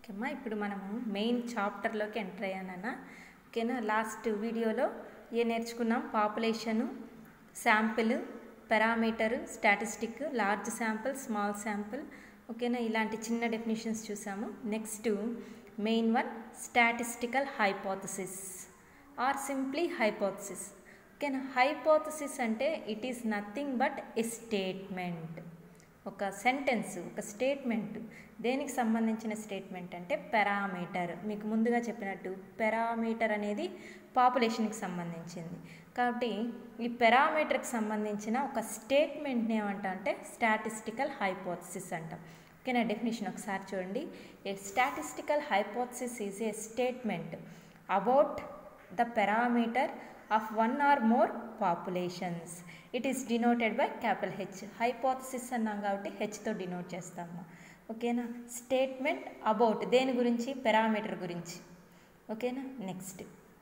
ఓకేమ్మా, ఇప్పుడు మనము main చాప్టర్లోకి enter అయ్యానన్నా. ఓకేనా, లాస్ట్ వీడియోలో నేర్చుకున్నాం population, sample, parameter, statistic, large sample, small sample. ఓకేనా, ఇలాంటి చిన్న డెఫినేషన్స్ చూసాము. Next main one statistical hypothesis or simply hypothesis. ఓకేనా, హైపోథసిస్ అంటే it is nothing but a statement, ఒక సెంటెన్స్, ఒక స్టేట్మెంట్. దేనికి సంబంధించిన స్టేట్మెంట్ అంటే పారామీటర్. మీకు ముందుగా చెప్పినట్టు పారామీటర్ అనేది పాపులేషన్కి సంబంధించింది కాబట్టి ఈ పారామీటర్కి సంబంధించిన ఒక స్టేట్మెంట్ని ఏమంటా అంటే స్టాటిస్టికల్ హైపోథసిస్ అంటాం. ఓకేనా, డెఫినేషన్ ఒకసారి చూడండి. A statistical hypothesis is a statement about the parameter of one or more populations. It is denoted by capital H. Hypothesis అన్నాం కాబట్టి హెచ్తో డినోట్ చేస్తాము. ఓకేనా, స్టేట్మెంట్ అబౌట్ దేని గురించి? పారామీటర్ గురించి. ఓకేనా, next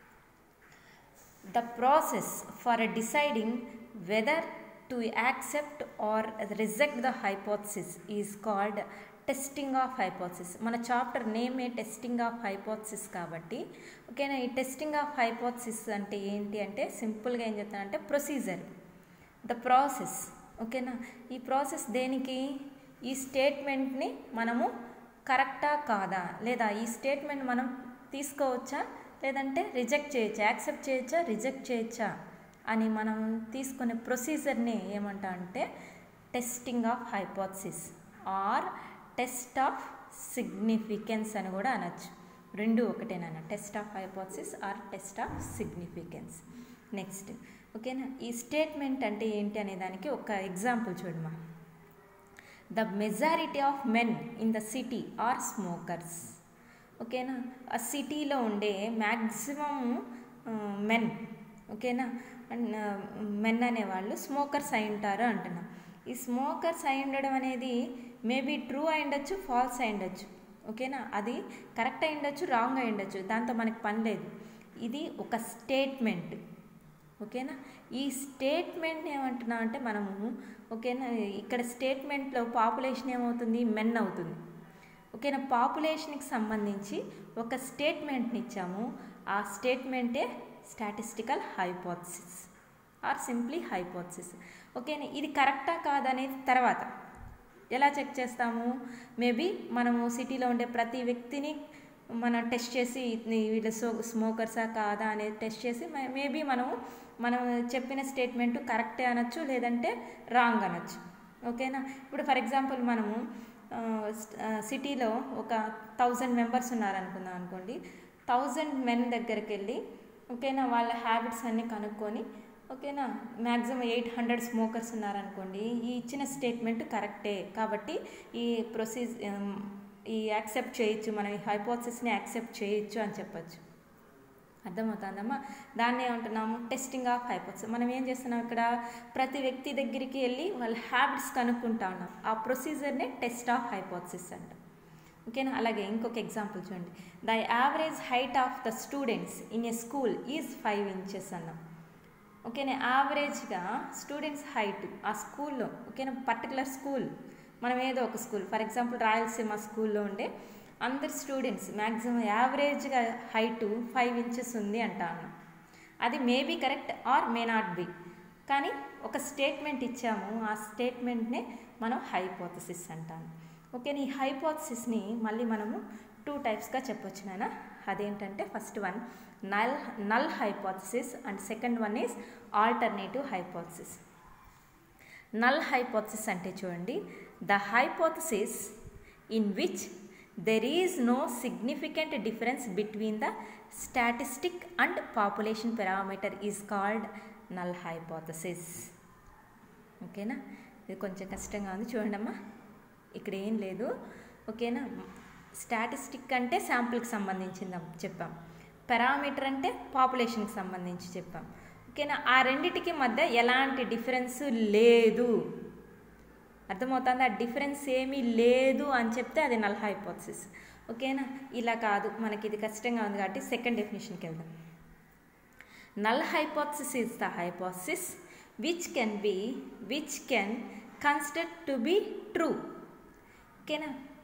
the process for deciding whether to accept or reject the hypothesis is called testing of hypothesis. మన chapter నేమే టెస్టింగ్ ఆఫ్ హైపోథసిస్ కాబట్టి ఓకేనా, ఈ టెస్టింగ్ ఆఫ్ హైపోథసిస్ అంటే ఏంటి అంటే సింపుల్గా ఏం చెప్తానంటే ప్రొసీజర్, ద ప్రాసెస్. ఓకేనా, ఈ ప్రాసెస్ దేనికి? ఈ స్టేట్మెంట్ని మనము కరెక్టా కాదా, లేదా ఈ స్టేట్మెంట్ మనం తీసుకోవచ్చా, లేదంటే రిజెక్ట్ చేయొచ్చా, యాక్సెప్ట్ చేయొచ్చా, రిజెక్ట్ చేయొచ్చా అని మనం తీసుకునే ప్రొసీజర్ని ఏమంటా అంటే testing of hypothesis or test of significance అని కూడా అనొచ్చు. రెండు ఒకటేనా, test of hypothesis or test of significance. Next ఓకేనా, ఈ స్టేట్మెంట్ అంటే ఏంటి అనే దానికి ఒక ఎగ్జాంపుల్ చూడమా. The majority of men in the city are smokers. ఓకేనా, ఆ సిటీలో ఉండే మ్యాక్సిమం మెన్, ఓకేనా, మెన్ అనేవాళ్ళు స్మోకర్స్ అయి ఉంటారు అంటున్నాం. ఈ స్మోకర్స్ అయి ఉండడం అనేది మేబీ ట్రూ అయి ఉండొచ్చు, ఫాల్స్ అయి ఉండొచ్చు. ఓకేనా, అది కరెక్ట్ అయి ఉండొచ్చు, రాంగ్ అయి ఉండొచ్చు, దాంతో మనకి పని లేదు. ఇది ఒక స్టేట్మెంట్. ఓకేనా, ఈ స్టేట్మెంట్ ఏమంటున్నా అంటే మనము ఓకేనా, ఇక్కడ స్టేట్మెంట్లో పాపులేషన్ ఏమవుతుంది? మెన్ అవుతుంది. ఓకేనా, పాపులేషన్కి సంబంధించి ఒక స్టేట్మెంట్ని ఇచ్చాము. ఆ స్టేట్మెంటే statistical hypothesis or simply hypothesis. ఓకేనా, ఇది కరెక్టా కాదనేది తర్వాత ఎలా చెక్ చేస్తాము? మేబీ మనము సిటీలో ఉండే ప్రతి వ్యక్తిని మనం టెస్ట్ చేసి వీళ్ళు స్మోకర్సా కాదా అనేది టెస్ట్ చేసి మేబీ మనం చెప్పిన స్టేట్మెంట్ కరెక్టే అనొచ్చు, లేదంటే రాంగ్ అనొచ్చు. ఓకేనా, ఇప్పుడు ఫర్ ఎగ్జాంపుల్ మనము సిటీలో ఒక 1000 మెంబర్స్ ఉన్నారనుకుందాం అనుకోండి. 1000 మెన్ దగ్గరికి వెళ్ళి ఓకేనా, వాళ్ళ హ్యాబిట్స్ అన్నీ కనుక్కొని ఓకేనా, మ్యాక్సిమం 800 స్మోకర్స్ ఉన్నారనుకోండి. ఈ ఇచ్చిన స్టేట్మెంట్ కరెక్టే కాబట్టి ఈ యాక్సెప్ట్ చేయొచ్చు, మనం ఈ హైపోథసిస్ని యాక్సెప్ట్ చేయొచ్చు అని చెప్పచ్చు. అర్థమవుతుందమ్మా? దాన్ని ఏమంటున్నాము? Testing of hypothesis. మనం ఏం చేస్తున్నాం ఇక్కడ? ప్రతి వ్యక్తి దగ్గరికి వెళ్ళి వాళ్ళ హ్యాబిట్స్ కనుక్కుంటా ఉన్నాం. ఆ ప్రొసీజర్నే టెస్ట్ ఆఫ్ హైపోథసిస్ అంటాం. ఓకేనా, అలాగే ఇంకొక ఎగ్జాంపుల్ చూడండి. The average height of the students in a school is 5 inches అన్నాం. ఓకేనా, యావరేజ్గా స్టూడెంట్స్ హైట్ ఆ స్కూల్లో, ఓకేనా, పర్టికులర్ స్కూల్, మనం ఏదో ఒక స్కూల్ ఫర్ ఎగ్జాంపుల్ రాయలసీమ స్కూల్లో ఉండే అందరు స్టూడెంట్స్ మ్యాక్సిమం యావరేజ్గా హైటు 5 inches ఉంది అంటా అన్నాం. అది maybe correct or may not be, కానీ ఒక స్టేట్మెంట్ ఇచ్చాము. ఆ స్టేట్మెంట్నే మనం హైపోథసిస్ అంటాము. ఓకేనా, ఈ హైపోథసిస్ని మళ్ళీ మనము 2 typesగా చెప్పొచ్చు నాన్న. అదేంటంటే first one null hypothesis and second one is alternative hypothesis. Null hypothesis అంటే చూడండి, the hypothesis in which there is no significant difference between the statistic and population parameter is called null hypothesis. ఓకేనా, ఇది కొంచెం కష్టంగా ఉంది చూడండి అమ్మా. ఇక్కడ ఏం లేదు. ఓకేనా, స్టాటిస్టిక్ అంటే శాంపుల్కి సంబంధించింది చెప్పాం, పారామీటర్ అంటే పాపులేషన్కి సంబంధించి చెప్పాం. ఓకేనా, ఆ రెండిటికి మధ్య ఎలాంటి డిఫరెన్స్ లేదు. అర్థమవుతుంది? ఆ డిఫరెన్స్ ఏమీ లేదు అని చెప్తే అది నల్ హైపోథసిస్. ఓకేనా, ఇలా కాదు, మనకి ఇది కష్టంగా ఉంది కాబట్టి సెకండ్ డెఫినేషన్కి వెళ్దాం. Null hypothesis is the hypothesis which can considered to be true. ఓకేనా,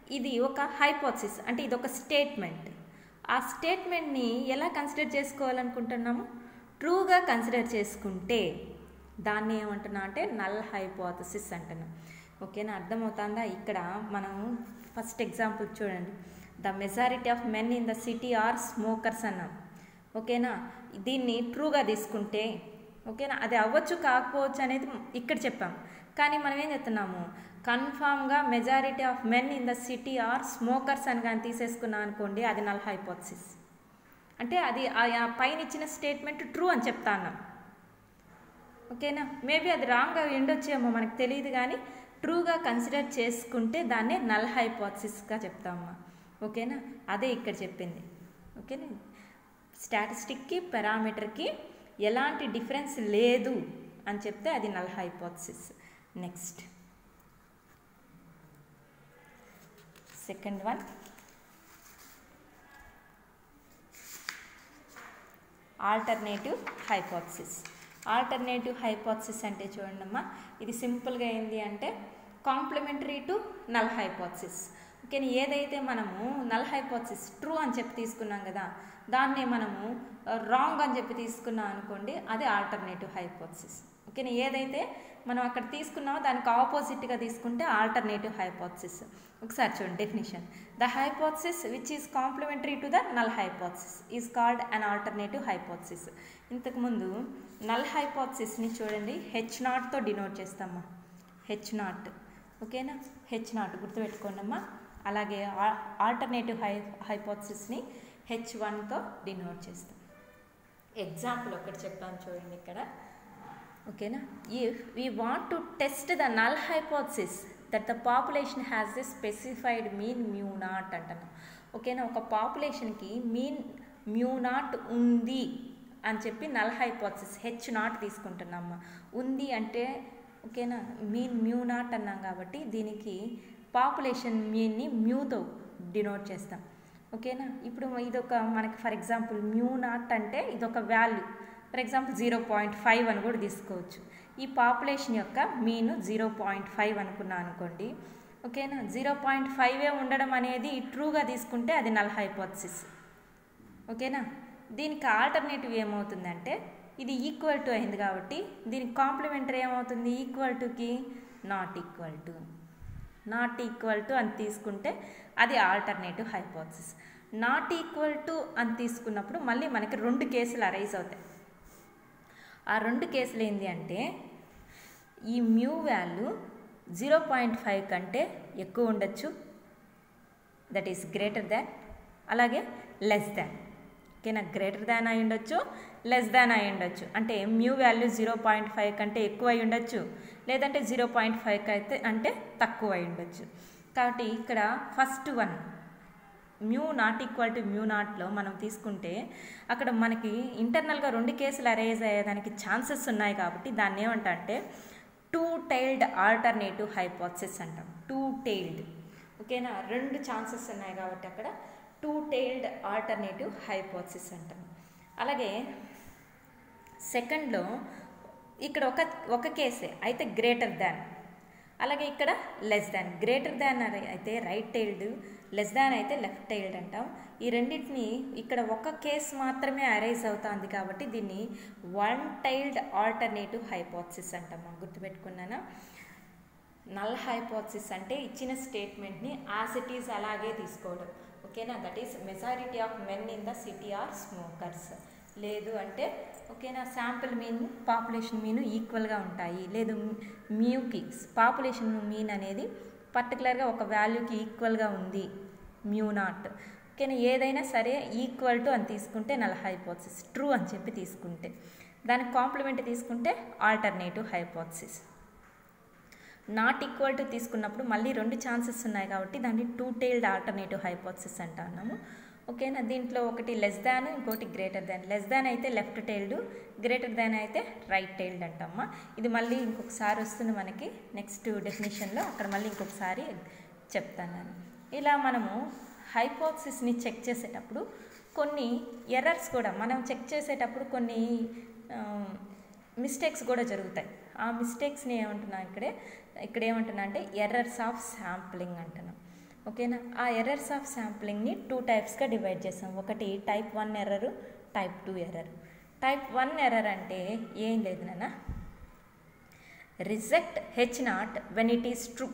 ఇది ఒక హైపోథసిస్, అంటే ఇది ఒక స్టేట్మెంట్. ఆ స్టేట్మెంట్ని ఎలా కన్సిడర్ చేసుకోవాలనుకుంటున్నాము? ట్రూగా కన్సిడర్ చేసుకుంటే దాన్ని ఏమంటున్నా అంటే నల్ హైపోథసిస్ అంటున్నాం. ఓకేనా, అర్థమవుతుందా? ఇక్కడ మనం ఫస్ట్ ఎగ్జాంపుల్ చూడండి. The majority of men in the city are smokers అన్నాం. ఓకేనా, దీన్ని ట్రూగా తీసుకుంటే ఓకేనా, అది అవ్వచ్చు కాకపోవచ్చు అనేది ఇక్కడ చెప్పాం. కానీ మనం ఏం చెప్తున్నాము, కన్ఫామ్గా majority of men in the city are smokers అని కానీ తీసేసుకున్నాం అనుకోండి, అది నల్ హైపోథసిస్. అంటే అది ఆ పైన ఇచ్చిన స్టేట్మెంట్ ట్రూ అని చెప్తా అన్నాం. ఓకేనా, మేబీ అది రాంగ్గా ఉండొచ్చేమో మనకు తెలియదు, కానీ ట్రూగా కన్సిడర్ చేసుకుంటే దాన్నే నల్ హైపోథసిస్గా చెప్తామమ్మా. ఓకేనా, అదే ఇక్కడ చెప్పింది. ఓకేనా, స్టాటిస్టిక్కి పారామీటర్కి ఎలాంటి డిఫరెన్స్ లేదు అని చెప్తే అది null hypothesis. Next second one, alternative hypothesis. Alternative hypothesis అంటే చూడండి అమ్మా, ఇది సింపుల్గా ఏంటి అంటే complementary to null hypothesis. Okay, ఏదైతే మనము నల్ హైపోథసిస్ ట్రూ అని చెప్పి తీసుకున్నాం కదా, దాన్నే మనము రాంగ్ అని చెప్పి తీసుకున్నాం అనుకోండి, అది ఆల్టర్నేటివ్ హైపోథసిస్. ఓకేనా, ఏదైతే మనం అక్కడ తీసుకున్నామో దానికి ఆపోజిట్గా తీసుకుంటే ఆల్టర్నేటివ్ హైపోథసిస్. ఒకసారి చూడండి definition. The hypothesis which is complementary to the null hypothesis is called an alternative hypothesis. ఇంతకుముందు నల్ హైపోథసిస్ని చూడండి H0తో డినోట్ చేస్తామా, H0. ఓకేనా, H0 గుర్తుపెట్టుకోండి అమ్మా. అలాగే ఆల్టర్నేటివ్ హైపోథసిస్ని H1తో డినోట్ చేస్తాం. ఎగ్జాంపుల్ ఒకటి చెప్తాను చూడండి ఇక్కడ. ఓకేనా, if we want to test the null hypothesis that the population has a specified mean μ0 అంటున్నాం. ఓకేనా, ఒక పాపులేషన్కి మీన్ μ0 ఉంది అని చెప్పి నల్ హైపోథసిస్ H0 తీసుకుంటున్నామ్మా. ఉంది అంటే ఓకేనా, మీన్ μ0 అన్నాం కాబట్టి దీనికి పాపులేషన్ మీన్ని మ్యూతో డినోట్ చేస్తాం. ఓకేనా, ఇప్పుడు ఇదొక మనకి ఫర్ ఎగ్జాంపుల్ μ0 అంటే ఇదొక వాల్యూ, ఫర్ ఎగ్జాంపుల్ 0.5 అని కూడా తీసుకోవచ్చు. ఈ పాపులేషన్ యొక్క మీను 0.5 అనుకున్నా అనుకోండి. ఓకేనా, 0.5 ఉండడం అనేది ట్రూగా తీసుకుంటే అది నల్ హైపోథసిస్. ఓకేనా, దీనికి ఆల్టర్నేటివ్ ఏమవుతుందంటే ఇది ఈక్వల్ టు అయింది కాబట్టి దీనికి కాంప్లిమెంటరీ ఏమవుతుంది, ఈక్వల్ టుకి నాట్ ఈక్వల్ టు అని తీసుకుంటే అది alternative hypothesis. Not equal to అని తీసుకున్నప్పుడు మళ్ళీ మనకి 2 కేసులు అరైజ్ అవుతాయి. ఆ 2 కేసులు ఏంటి అంటే ఈ మ్యూ వాల్యూ 0.5 కంటే ఎక్కువ ఉండొచ్చు, దట్ ఈస్ గ్రేటర్ దాన్, అలాగే లెస్ దాన్. ఓకేనా, గ్రేటర్ దాన్ అయి ఉండొచ్చు, లెస్ దాన్ అయి ఉండొచ్చు. అంటే మ్యూ వాల్యూ 0.5 కంటే ఎక్కువ అయి ఉండొచ్చు, లేదంటే 0.5 అయితే అంటే తక్కువ అయి ఉండొచ్చు. కాబట్టి ఇక్కడ ఫస్ట్ వన్ μ0 μ0లో మనం తీసుకుంటే అక్కడ మనకి ఇంటర్నల్గా 2 కేసులు అరైజ్ అయ్యేదానికి ఛాన్సెస్ ఉన్నాయి కాబట్టి దాన్ని ఏమంటా అంటే 2 tailed ఆల్టర్నేటివ్ హైపోథసిస్ అంటాం. 2 tailed. ఓకేనా, 2 ఛాన్సెస్ ఉన్నాయి కాబట్టి అక్కడ 2 tailed ఆల్టర్నేటివ్ హైపోథసిస్ అంటాం. అలాగే సెకండ్లో ఇక్కడ ఒక కేసే అయితే గ్రేటర్ దాన్, అలాగే ఇక్కడ లెస్ దాన్. గ్రేటర్ దాన్ అయితే రైట్ టైల్డ్, లెస్ దాన్ అయితే లెఫ్ట్ టైల్డ్ అంటాం. ఈ రెండింటిని ఇక్కడ ఒక కేసు మాత్రమే అరైజ్ అవుతుంది కాబట్టి దీన్ని 1 tailed ఆల్టర్నేటివ్ హైపోథసిస్ అంటాం. గుర్తుపెట్టుకున్నానా? నల్ హైపోథసిస్ అంటే ఇచ్చిన స్టేట్మెంట్ని యాజ్ ఇట్ ఈజ్ అలాగే తీసుకోవడం. ఓకేనా, that is majority of men in the city are smokers. లేదు అంటే ఓకేనా, శాంపుల్ మీన్ పాపులేషన్ మీను ఈక్వల్గా ఉంటాయి, లేదు మ్యూకి పాపులేషన్ మీన్ అనేది పర్టికులర్గా ఒక వాల్యూకి ఈక్వల్గా ఉంది μ0. ఓకేనా, ఏదైనా సరే ఈక్వల్ టు అని తీసుకుంటే నల్ హైపోథసిస్, ట్రూ అని చెప్పి తీసుకుంటే. దానికి కాంప్లిమెంట్ తీసుకుంటే alternative hypothesis. Not equal to తీసుకున్నప్పుడు మళ్ళీ 2 ఛాన్సెస్ ఉన్నాయి కాబట్టి దాన్ని 2 tailed ఆల్టర్నేటివ్ హైపోథసిస్ అంటున్నాము. ఓకేనా, దీంట్లో ఒకటి లెస్ దాన్, ఇంకోటి గ్రేటర్ దాన్. లెస్ దాన్ అయితే లెఫ్ట్ టైల్డ్, గ్రేటర్ దాన్ అయితే రైట్ టైల్డ్ అంటమ్మా. ఇది మళ్ళీ ఇంకొకసారి వస్తుంది మనకి నెక్స్ట్ డెఫినేషన్లో, అక్కడ మళ్ళీ ఇంకొకసారి చెప్తాను నేను. ఇలా మనము హైపోథసిస్ని చెక్ చేసేటప్పుడు కొన్ని ఎర్రర్స్ కూడా మనం చెక్ చేసేటప్పుడు కొన్ని మిస్టేక్స్ కూడా జరుగుతాయి. ఆ మిస్టేక్స్ని ఏమంటున్నా ఇక్కడ ఏమంటున్నా అంటే ఎర్రర్స్ ఆఫ్ శాంప్లింగ్ అంటున్నాం. ఓకేనా. ఆ ఎర్రర్స్ ఆఫ్ శాంప్లింగ్ని 2 టైప్స్గా డివైడ్ చేసాం. ఒకటి type 1 error, type 2 error. Type 1 error అంటే ఏం లేదు నాన్న, reject H0 when it is true.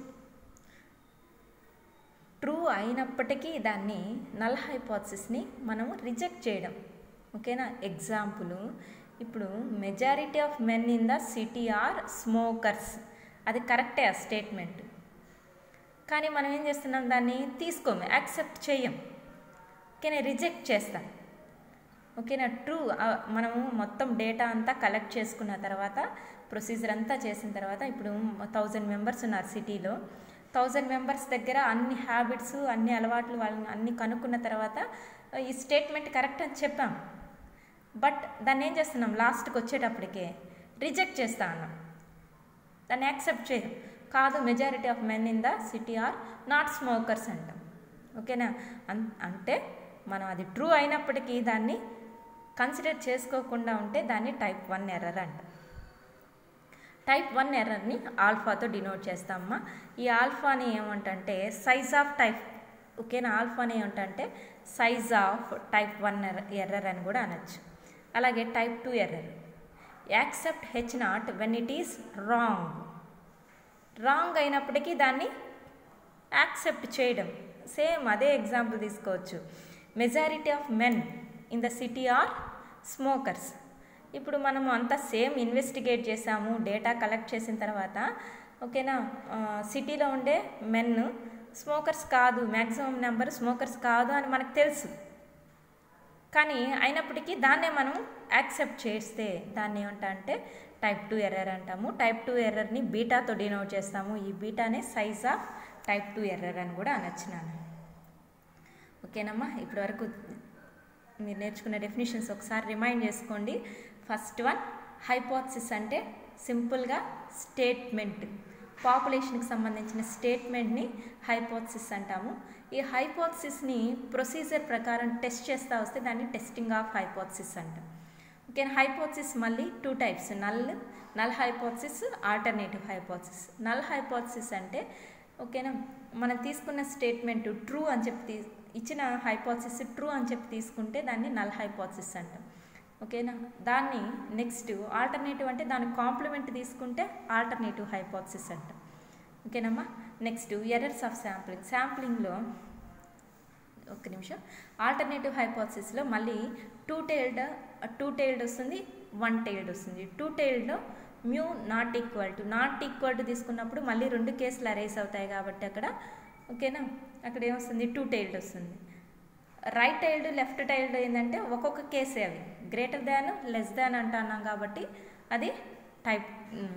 True అయినప్పటికీ దాన్ని నల్ హైపోథసిస్ని మనం రిజెక్ట్ చేయడం. ఓకేనా. ఎగ్జాంపుల్, ఇప్పుడు majority of men in the city are smokers, అది కరెక్టే ఆ స్టేట్మెంట్. కానీ మనం ఏం చేస్తున్నాం, దాన్ని తీసుకోము, యాక్సెప్ట్ చేయం. ఓకేనా, రిజెక్ట్ చేస్తాం. ఓకేనా. ట్రూ మనము మొత్తం డేటా అంతా కలెక్ట్ చేసుకున్న తర్వాత, ప్రొసీజర్ అంతా చేసిన తర్వాత, ఇప్పుడు 1000 మెంబర్స్ ఉన్నారు సిటీలో. 1000 మెంబర్స్ దగ్గర అన్ని హ్యాబిట్స్, అన్ని అలవాట్లు వాళ్ళని అన్ని కనుక్కున్న తర్వాత ఈ స్టేట్మెంట్ కరెక్ట్ అని చెప్పాం. బట్ దాన్ని ఏం చేస్తున్నాం, లాస్ట్కి వచ్చేటప్పటికే రిజెక్ట్ చేస్తా అన్నాం, దాన్ని యాక్సెప్ట్ చేయం. కాదు, majority of men in the city are not smokers అంటాం. ఓకేనా. అంటే మనం అది ట్రూ అయినప్పటికీ దాన్ని కన్సిడర్ చేసుకోకుండా ఉంటే దాన్ని టైప్ 1 ఎర్రర్ అంటాం. టైప్ 1 ఎర్రర్ని ఆల్ఫాతో డినోట్ చేస్తామమ్మా. ఈ ఆల్ఫాని ఏమంటే సైజ్ ఆఫ్ టైప్. ఓకేనా. ఆల్ఫాని ఏమంటే సైజ్ ఆఫ్ టైప్ 1 ఎర్రర్ అని కూడా అనొచ్చు. అలాగే type 2 error, accept H0 when it is wrong. Wrong అయినప్పటికీ దాన్ని యాక్సెప్ట్ చేయడం. సేమ్ అదే ఎగ్జాంపుల్ తీసుకోవచ్చు. Majority of men in the city are smokers. ఇప్పుడు మనము అంతా సేమ్ ఇన్వెస్టిగేట్ చేసాము, డేటా కలెక్ట్ చేసిన తర్వాత, ఓకేనా, సిటీలో ఉండే మెన్ స్మోకర్స్ కాదు, మ్యాక్సిమం నెంబర్ స్మోకర్స్ కాదు అని మనకు తెలుసు. కానీ అయినప్పటికీ దాన్నే మనం యాక్సెప్ట్ చేస్తే దాన్ని ఏమంటే టైప్ 2 ఎర్రర్ అంటాము. టైప్ 2 ఎర్రర్ని బీటాతో డినోట్ చేస్తాము. ఈ బీటానే సైజ్ ఆఫ్ టైప్ 2 ఎర్రర్ అని కూడా అనొచ్చున్నాను. ఓకేనమ్మా. ఇప్పటి వరకు మీరు నేర్చుకున్న డెఫినేషన్స్ ఒకసారి రిమైండ్ చేసుకోండి. ఫస్ట్ వన్, హైపోథసిస్ అంటే సింపుల్గా స్టేట్మెంట్, పాపులేషన్కి సంబంధించిన స్టేట్మెంట్ని హైపోథసిస్ అంటాము. ఈ హైపోథసిస్ని ప్రొసీజర్ ప్రకారం టెస్ట్ చేస్తూ వస్తే దాన్ని టెస్టింగ్ ఆఫ్ హైపోథసిస్ అంటాం. ఓకే. హైపోథసిస్ మళ్ళీ 2 types, null hypothesis, alternative hypothesis. Null hypothesis అంటే ఓకేనా, మనం తీసుకున్న స్టేట్మెంట్ ట్రూ అని చెప్పి ఇచ్చిన హైపోథసిస్ ట్రూ అని చెప్పి తీసుకుంటే దాన్ని నల్ హైపోథసిస్ అంటాం. ఓకేనా. దాన్ని నెక్స్ట్ ఆల్టర్నేటివ్ అంటే దాని కాంప్లిమెంట్ తీసుకుంటే ఆల్టర్నేటివ్ హైపోథసిస్ అంటాం. ఓకేనమ్మా. నెక్స్ట్ ఎర్రర్స్ ఆఫ్ శాంప్లింగ్లో ఒక్క నిమిషం. ఆల్టర్నేటివ్ హైపోథసిస్లో మళ్ళీ టూ టైల్డ్ వస్తుంది, 1 టైల్డ్ వస్తుంది. 2 టైల్డ్లో మ్యూ నాట్ ఈక్వల్ టు తీసుకున్నప్పుడు మళ్ళీ 2 కేసులు అరేస్ అవుతాయి కాబట్టి అక్కడ ఓకేనా, అక్కడ ఏమొస్తుంది, 2 టైల్డ్ వస్తుంది. రైట్ టైల్డ్, లెఫ్ట్ టైల్డ్ ఏంటంటే ఒక్కొక్క కేసే, అవి గ్రేటర్ దాన్, లెస్ దాన్ అంటున్నాం కాబట్టి అది టైప్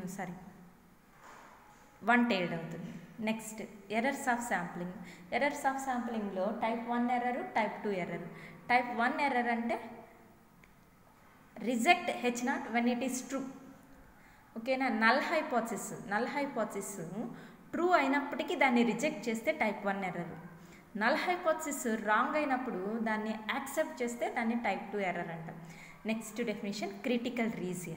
1 టైల్డ్ అవుతుంది. నెక్స్ట్ ఎర్రర్స్ ఆఫ్ శాంప్లింగ్లో type 1 error, type 2 error. Type 1 error అంటే reject H0 when it is true. ఓకేనా. నల్ హైపోథసిస్ ట్రూ అయినప్పటికీ దాన్ని రిజెక్ట్ చేస్తే type 1 error. Null hypothesis wrong అయినప్పుడు దాన్ని యాక్సెప్ట్ చేస్తే దాన్ని టైప్ 2 ఎర్రర్ అంటాం. నెక్స్ట్ డెఫినేషన్, క్రిటికల్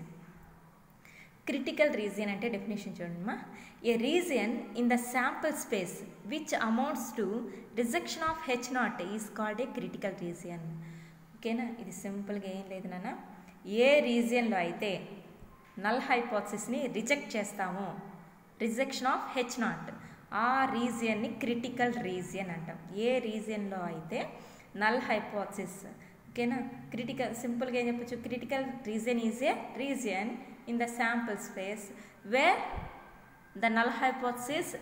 రీజియన్ అంటే డెఫినేషన్ చూడమ్మా. A region in the sample space which amounts to rejection of H0 is called a critical region. ఓకేనా. ఇది సింపుల్గా ఏం లేదు నాన్న, ఏ రీజియన్లో అయితే నల్ హైపోథసిస్ని రిజెక్ట్ చేస్తామో, రిజెక్షన్ ఆఫ్ H0, ఆ రీజియన్ని క్రిటికల్ రీజియన్ అంటాం. ఏ రీజియన్లో అయితే నల్ హైపోథసిస్, ఓకేనా, సింపుల్గా ఏం చెప్పచ్చు, critical region is a region in the sample space where the null hypothesis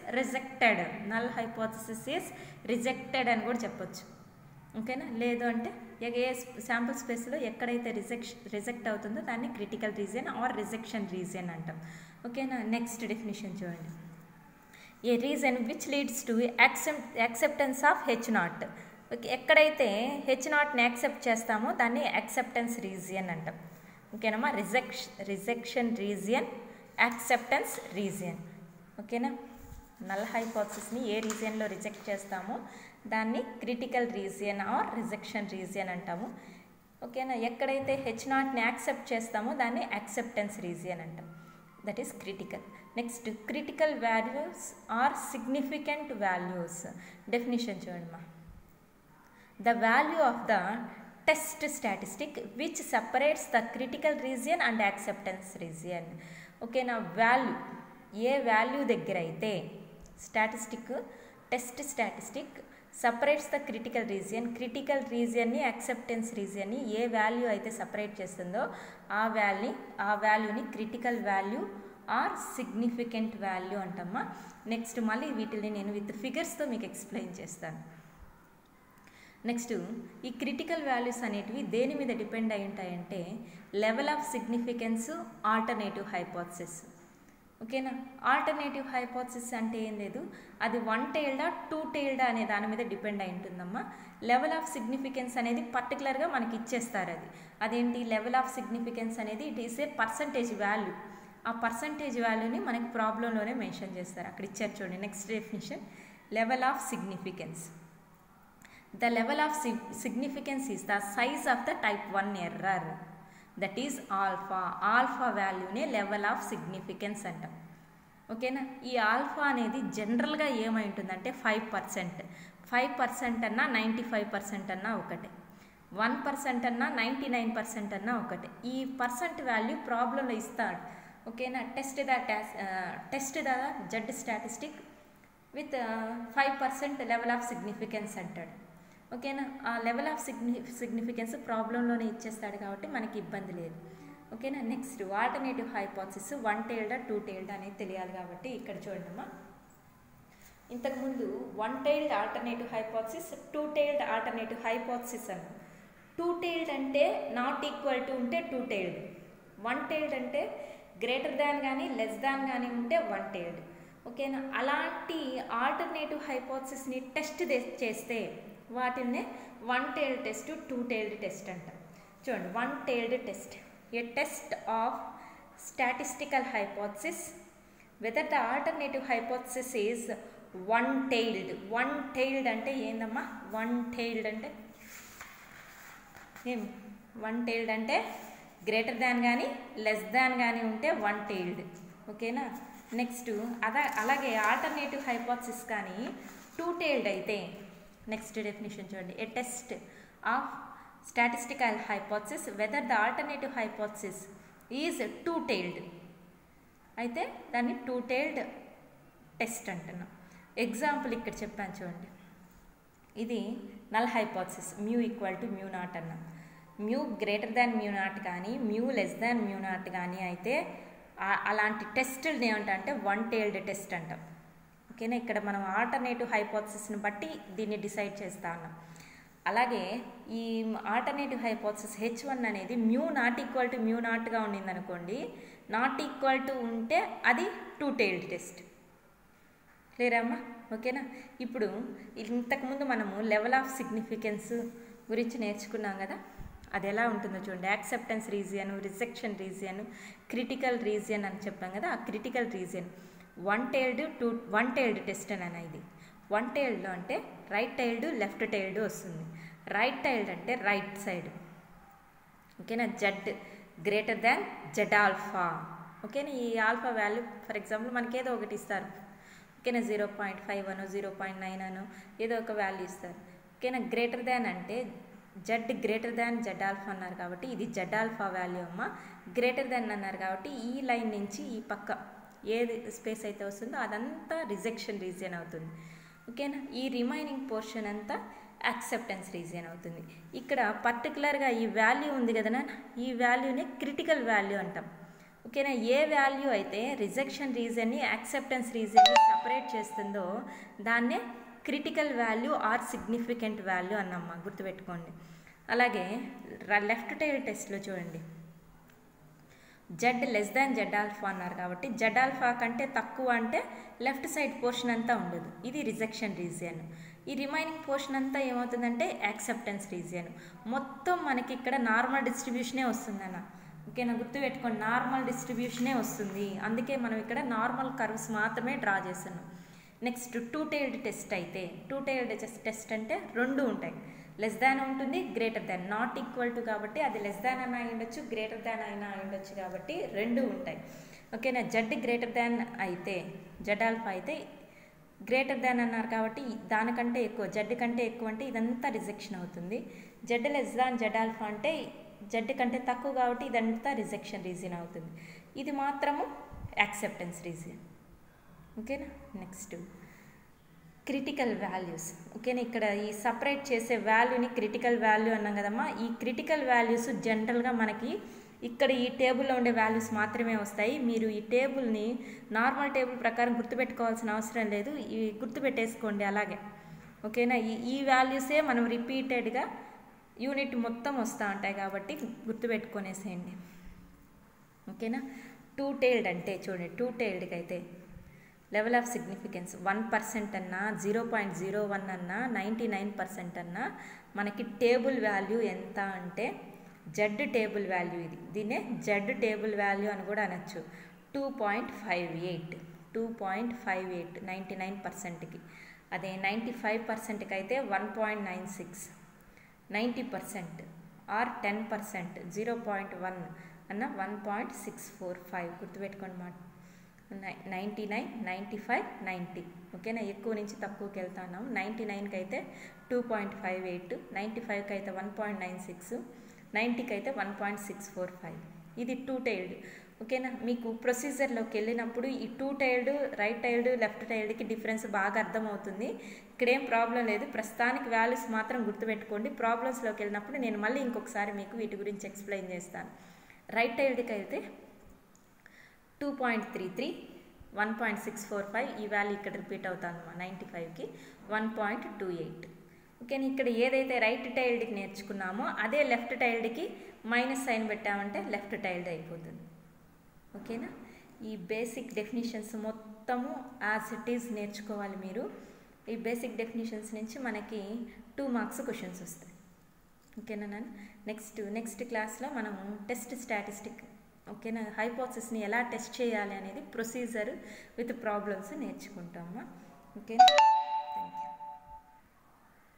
is rejected అని కూడా చెప్పొచ్చు. ఓకేనా. లేదు అంటే ఏ శాంపుల్ స్పేస్లో ఎక్కడైతే రిజెక్ట్ అవుతుందో దాన్ని critical region or rejection region అంటాం. ఓకేనా. నెక్స్ట్ డెఫినేషన్ చూడండి. A region which leads to acceptance of H0. Okay. ఎక్కడైతే H0ని యాక్సెప్ట్ చేస్తామో దాన్ని యాక్సెప్టెన్స్ రీజియన్ అంటాం. ఓకేనమ్మా. Rejection region, acceptance region. ఓకేనా. నల్ హైపోథసిస్ని ఏ రీజియన్లో రిజెక్ట్ చేస్తామో దాన్ని critical region or rejection region అంటాము. ఓకేనా. ఎక్కడైతే H0ని యాక్సెప్ట్ చేస్తామో దాన్ని యాక్సెప్టెన్స్ రీజియన్ అంటాం. That is critical. Next critical values or significant values. Definition చూడమ్మా. The value of the test statistic which separates the critical region and acceptance region. ఓకేనా, value ఏ వాల్యూ దగ్గర అయితే test statistic separates the critical రీజియన్ని acceptance రీజియన్ని ఏ value అయితే separate చేస్తుందో ఆ వాల్యూని critical value or significant value అంటమ్మా. నెక్స్ట్ మళ్ళీ వీటిని నేను విత్ ఫిగర్స్తో మీకు ఎక్స్ప్లెయిన్ చేస్తాను. నెక్స్ట్ ఈ క్రిటికల్ వాల్యూస్ అనేటివి దేని మీద డిపెండ్ అయి ఉంటాయంటే level of significance, alternative hypothesis. ఓకేనా, ఆల్టర్నేటివ్ హైపోథసిస్ అంటే ఏం లేదు, అది 1 టైల్డా 2 టైల్డా అనే దాని మీద డిపెండ్ అయి ఉంటుందమ్మా. లెవెల్ ఆఫ్ సిగ్నిఫికెన్స్ అనేది పర్టికులర్గా మనకి ఇచ్చేస్తారు. అదేంటి లెవెల్ ఆఫ్ సిగ్నిఫికెన్స్ అనేది it is a percentage value. ఆ పర్సంటేజ్ వాల్యూని మనకి ప్రాబ్లంలోనే మెన్షన్ చేస్తారు. అక్కడ ఇచ్చారు చూడండి. Next definition, level of significance. The level of significance is the size of the type 1 error, that is alpha. Alpha value ne level of significance అంటాం. ఓకేనా, ఈ ఆల్ఫా అనేది జనరల్గా ఏమై ఉంటుందంటే 5%. 5% అన్నా 95% అన్నా ఒకటే, 1% అన్నా 99% అన్నా ఒకటే. ఈ పర్సెంట్ వాల్యూ ప్రాబ్లంలో ఇస్తాడు. ఓకేనా, test the Z statistic with 5% level of significance అంటాడు. ఓకేనా, ఆ లెవెల్ ఆఫ్ సిగ్నిఫికెన్స్ ప్రాబ్లంలోనే ఇచ్చేస్తాడు కాబట్టి మనకి ఇబ్బంది లేదు. ఓకేనా, నెక్స్ట్ ఆల్టర్నేటివ్ హైపోథసిస్ 1 టైల్డా 2 టైల్డా అనేది తెలియాలి కాబట్టి ఇక్కడ చూడమ్మా. ఇంతకుముందు 1 tailed alternative hypothesis, 2 tailed alternative hypothesis అన్న. 2 టైల్డ్ అంటే నాట్ ఈక్వల్ టు ఉంటే 2 టైల్డ్, 1 టైల్డ్ అంటే గ్రేటర్ దాన్ కానీ లెస్ దాన్ కానీ ఉంటే 1 టైల్డ్. ఓకేనా, అలాంటి ఆల్టర్నేటివ్ హైపోథసిస్ని టెస్ట్ చేస్తే వాటినే 1 టైల్డ్ టెస్ట్, 2 టైల్డ్ టెస్ట్ అంటాం. చూడండి, 1 tailed test, a test of statistical hypothesis whether the alternative hypothesis is 1 tailed. 1 tailed అంటే ఏందమ్మా, 1 టైల్డ్ అంటే ఏం, 1 టైల్డ్ అంటే గ్రేటర్ దాన్ కానీ లెస్ దాన్ కానీ ఉంటే 1 టైల్డ్. ఓకేనా, నెక్స్ట్ అలాగే ఆల్టర్నేటివ్ హైపోథసిస్ కానీ 2 టైల్డ్ అయితే నెక్స్ట్ డెఫినేషన్ చూడండి, a test of statistical hypothesis whether the alternative hypothesis is 2 tailed అయితే దాన్ని 2 టైల్డ్ టెస్ట్ అంటున్నాం. ఎగ్జాంపుల్ ఇక్కడ చెప్పాను చూడండి, ఇది null hypothesis mu equal to mu not అన్నాం. Mu greater than mu not కానీ mu less than mu not కానీ అయితే అలాంటి టెస్టులు ఏమంటే 1 టైల్డ్ టెస్ట్ అంటాం. ఓకేనా, ఇక్కడ మనం ఆల్టర్నేటివ్ హైపోథసిస్ని బట్టి దీన్ని డిసైడ్ చేస్తా ఉన్నాం. అలాగే ఈ ఆల్టర్నేటివ్ హైపోథసిస్ H1 అనేది mu not equal to mu నాట్గా ఉండింది అనుకోండి, నాట్ ఈక్వల్ టు ఉంటే అది 2 టైల్డ్ టెస్ట్. క్లియరమ్మా? ఓకేనా, ఇప్పుడు ఇంతకుముందు మనము లెవెల్ ఆఫ్ సిగ్నిఫికెన్స్ గురించి నేర్చుకున్నాం కదా, అది ఎలా ఉంటుందో చూడండి. Acceptance region, rejection region, critical region అని చెప్పాం కదా. ఆ క్రిటికల్ రీజియన్ 1 టైల్డ్ టెస్ట్ అని. ఇది 1 టైల్డ్లో అంటే రైట్ టైల్డ్ లెఫ్ట్ టైల్డ్ వస్తుంది. రైట్ టైల్డ్ అంటే రైట్ సైడ్. ఓకేనా, Z greater than Z alpha. ఓకేనా, ఈ ఆల్ఫా వాల్యూ ఫర్ ఎగ్జాంపుల్ మనకి ఏదో ఒకటి ఇస్తారు. ఓకేనా, 0.5 అనో 0.9 అనో ఏదో ఒక వాల్యూ ఇస్తారు. ఓకేనా, గ్రేటర్ దాన్ అంటే Z greater than Z alpha అన్నారు కాబట్టి ఇది జడ్ ఆల్ఫా వాల్యూ అమ్మ. గ్రేటర్ దాన్ అన్నారు కాబట్టి ఈ లైన్ నుంచి ఈ పక్క ఏది స్పేస్ అయితే వస్తుందో అదంతా రిజెక్షన్ రీజియన్ అవుతుంది. ఓకేనా, ఈ రిమైనింగ్ పోర్షన్ అంతా యాక్సెప్టెన్స్ రీజియన్ అవుతుంది. ఇక్కడ పర్టికులర్గా ఈ వాల్యూ ఉంది కదా, ఈ వాల్యూని క్రిటికల్ వాల్యూ అంటాం. ఓకేనా, ఏ వాల్యూ అయితే రిజెక్షన్ రీజియన్ని యాక్సెప్టెన్స్ రీజియన్ని సపరేట్ చేస్తుందో దాన్నే critical value or significant value అన్నమ్మా, గుర్తుపెట్టుకోండి. అలాగే లెఫ్ట్ టైల్ టెస్ట్లో చూడండి, Z less than Z alpha అన్నారు కాబట్టి జెడ్ ఆల్ఫా కంటే తక్కువ అంటే లెఫ్ట్ సైడ్ పోర్షన్ అంతా ఉండదు, ఇది రిజెక్షన్ రీజియన్. ఈ రిమైనింగ్ పోర్షన్ అంతా ఏమవుతుందంటే యాక్సెప్టెన్స్ రీజియన్. మొత్తం మనకి ఇక్కడ నార్మల్ డిస్ట్రిబ్యూషనే వస్తుందన్న. ఓకేనా, గుర్తుపెట్టుకోండి, నార్మల్ డిస్ట్రిబ్యూషనే వస్తుంది. అందుకే మనం ఇక్కడ నార్మల్ కర్వ్స్ మాత్రమే డ్రా చేస్తున్నాం. నెక్స్ట్ 2 టైల్డ్ టెస్ట్ అయితే 2 టైల్డ్ టెస్ట్ అంటే 2 ఉంటాయి, లెస్ దాన్ ఉంటుంది, greater than. Not equal to కాబట్టి అది లెస్ దాన్ అయినా అయి ఉండొచ్చు, గ్రేటర్ దాన్ అయినా అయి ఉండొచ్చు కాబట్టి 2 ఉంటాయి. ఓకేనా. జెడ్ గ్రేటర్ దాన్ అయితే జెడ్ ఆల్ఫా అయితే గ్రేటర్ దాన్ అన్నారు కాబట్టి దానికంటే ఎక్కువ జెడ్ కంటే ఎక్కువ అంటే ఇదంతా రిజెక్షన్ అవుతుంది. Z less than Z alpha అంటే జెడ్ కంటే తక్కువ కాబట్టి ఇదంతా రిజెక్షన్ రీజన్ అవుతుంది. ఇది మాత్రము యాక్సెప్టెన్స్ రీజన్. ఓకేనా. Next critical values. ఓకేనా. ఇక్కడ ఈ సపరేట్ చేసే వాల్యూని క్రిటికల్ వాల్యూ అన్నాం కదమ్మా. ఈ క్రిటికల్ వాల్యూస్ జనరల్గా మనకి ఇక్కడ ఈ టేబుల్లో ఉండే వాల్యూస్ మాత్రమే వస్తాయి. మీరు ఈ టేబుల్ని నార్మల్ టేబుల్ ప్రకారం గుర్తుపెట్టుకోవాల్సిన అవసరం లేదు. ఇవి గుర్తుపెట్టేసుకోండి అలాగే. ఓకేనా. ఈ వాల్యూసే మనం రిపీటెడ్గా యూనిట్ మొత్తం వస్తూ ఉంటాయి కాబట్టి గుర్తుపెట్టుకొనేసేయండి. ఓకేనా. 2 టైల్డ్ అంటే చూడండి, 2 టైల్డ్కి అయితే లెవెల్ ఆఫ్ సిగ్నిఫికెన్స్ 1% అన్నా 0.01 అన్నా 99% అన్నా మనకి టేబుల్ వాల్యూ ఎంత అంటే జెడ్ టేబుల్ వాల్యూ ఇది. దీన్నే జెడ్ టేబుల్ వాల్యూ అని కూడా అనొచ్చు. 2.58 99%కి. అదే 95%కి అయితే 1.96, 90% ఆర్ 10% 0.1 అన్న 1.645 గుర్తుపెట్టుకోండి మాట. 99, 95, 90. ఓకేనా. ఎక్కువ నుంచి తక్కువకి వెళ్తున్నాము. 99కి అయితే 2.58, 95కి అయితే 1.96, 90కి అయితే 1.645. ఇది 2 టైల్డ్. ఓకేనా. మీకు ప్రొసీజర్లోకి వెళ్ళినప్పుడు ఈ 2 టైల్డ్ రైట్ టైల్డ్ లెఫ్ట్ టైల్డ్కి డిఫరెన్స్ బాగా అర్థమవుతుంది. ఇక్కడేం ప్రాబ్లం లేదు. ప్రస్తుతానికి వాల్యూస్ మాత్రం గుర్తుపెట్టుకోండి. ప్రాబ్లమ్స్లోకి వెళ్ళినప్పుడు నేను మళ్ళీ ఇంకొకసారి మీకు వీటి గురించి ఎక్స్ప్లెయిన్ చేస్తాను. రైట్ టైల్డ్కి అయితే 2.33, 1.645 ఈ వాల్యూ ఇక్కడ రిపీట్ అవుతాను. 95కి 1.28. ఓకేనా. ఇక్కడ ఏదైతే రైట్ టైల్డ్కి నేర్చుకున్నామో అదే లెఫ్ట్ టైల్డ్కి మైనస్ సైన్ పెట్టామంటే లెఫ్ట్ టైల్డ్ అయిపోతుంది. ఓకేనా. ఈ బేసిక్ డెఫినిషన్స్ మొత్తము యాజ్ ఇట్ ఈజ్ నేర్చుకోవాలి మీరు. ఈ బేసిక్ డెఫినిషన్స్ నుంచి మనకి 2 మార్క్స్ క్వశ్చన్స్ వస్తాయి. ఓకేనా నాన్న. నెక్స్ట్ క్లాస్లో మనము టెస్ట్ స్టాటిస్టిక్, ఓకేనా, హైపోథసిస్ని ఎలా టెస్ట్ చేయాలి అనేది ప్రొసీజర్ విత్ ప్రాబ్లమ్స్ నేర్చుకుంటామా. ఓకే.